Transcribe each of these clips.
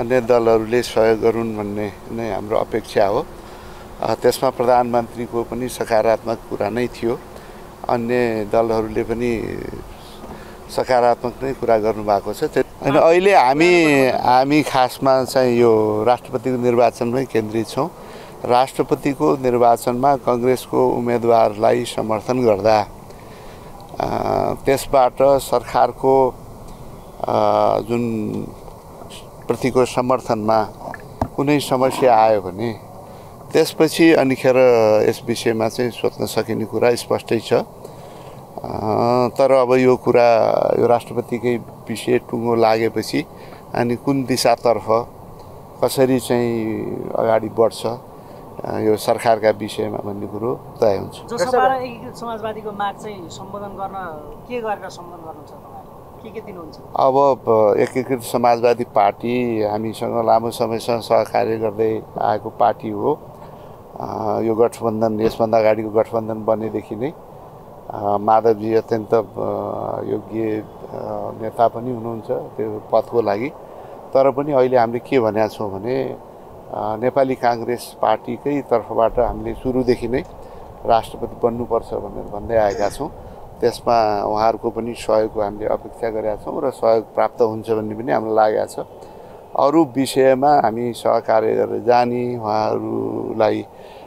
अन्य दलहरूले सहयोग गरून् भन्ने नै हाम्रो अपेक्षा हो। त्यसमा प्रधानमन्त्रीको पनि सकारात्मक कुरा नै थियो। अन्य दलहरूले पनि सकारात्मक नै कुरा गर्नुभएको छ। अनि अहिले हामी खासमा चाहिँ यो राष्ट्रपतिको निर्वाचनमै केन्द्रित छौँ। राष्ट्रपतिको निर्वाचनमा कांग्रेसको उम्मेदवारलाई समर्थन गर्दा त्यसबाट सरकारको जुन प्रतिको समर्थनमा कुनै समस्या आयो भने त्यसपछि अनिखेर यस विषयमा चाहिँ सोच्न सकिने कुरा स्पष्टै छ। तर अब यो कुरा यो राष्ट्रपतिकै विषय टुङ्गो लागेपछि अनि कुन दिशातर्फ कसरी चाहिँ अगाडि बढ्छ यो सरकारका विषयमा भन्ने कुरो तय हुन्छ। जसबाट एकीकृत समाजवादीको माग चाहिँ सम्बोधन गर्न के गरेर सम्बोधन गर्नुहुन्छ तपाईहरु? के दिनुहुन्छ? अब एकीकृत समाजवादी पार्टी हामीसँग लामो समयसम्म सहकार्य गर्दै आएको पार्टी हो। यो गठबन्धन यसभन्दा अगाडिको गठबन्धन बनेदेखि नै माधवजी अत्यन्त योग्य नेता पनि हुनुहुन्छ त्यो पदको लागि। तर पनि अहिले हामीले के भनेका छौँ भने नेपाली कांग्रेस पार्टीकै तर्फबाट हामीले सुरुदेखि नै राष्ट्रपति बन्नुपर्छ भनेर भन्दै आएका छौँ। त्यसमा उहाँहरूको पनि सहयोगको हामीले अपेक्षा गरेका छौँ र सहयोग प्राप्त हुन्छ भन्ने पनि हामीलाई लागेको छ। अरू विषयमा हामी सहकार्य गरेर जाने उहाँहरूलाई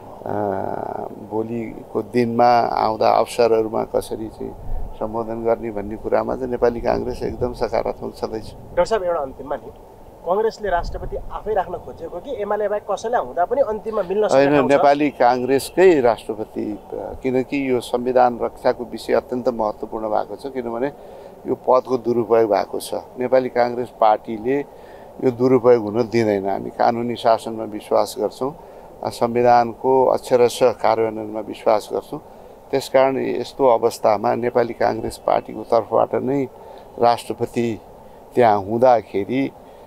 भोलिको दिनमा आउँदा अवसरहरूमा कसरी चाहिँ सम्बोधन गर्ने भन्ने कुरामा चाहिँ नेपाली कांग्रेस एकदम सकारात्मक छँदैछ। डाक्टर साहब, एउटा अन्तिममा नि कांग्रेसले राष्ट्रपति आफै राख्न खोजेको कि एमाले बाहेक कसैलाई हुँदा पनि अन्तिममा मिल्न सक्छ? होइन, नेपाली कांग्रेसकै राष्ट्रपति, किनकि यो संविधान रक्षाको विषय अत्यन्त महत्त्वपूर्ण भएको छ। किनभने यो पदको दुरुपयोग भएको छ। नेपाली कांग्रेस पार्टीले यो दुरुपयोग हुन दिँदैन। हामी कानुनी शासनमा विश्वास गर्छौँ, संविधानको अक्षरशः कार्यान्वयनमा विश्वास गर्छौँ। त्यसकारण यस्तो अवस्थामा नेपाली कांग्रेस पार्टीको तर्फबाट नै राष्ट्रपति त्यहाँ हुँदाखेरि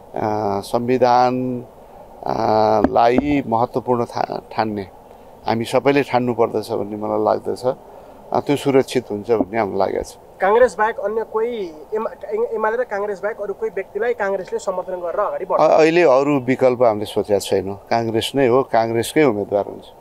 संविधानलाई महत्त्वपूर्ण ठान्ने हामी सबैले ठान्नु पर्दछ भन्ने मलाई लाग्दछ। त्यो सुरक्षित हुन्छ भन्ने हामीलाई लागेको छ। कांग्रेस बाहेक अन्य कोही एमाले र कांग्रेस बाहेक अरू कोही व्यक्तिलाई कांग्रेसले समर्थन गरेर अगाडि बढ्छ? अहिले अरू विकल्प हामीले सोचेका छैनौँ। कांग्रेस नै हो, कांग्रेसकै उम्मेदवार हुन्छ।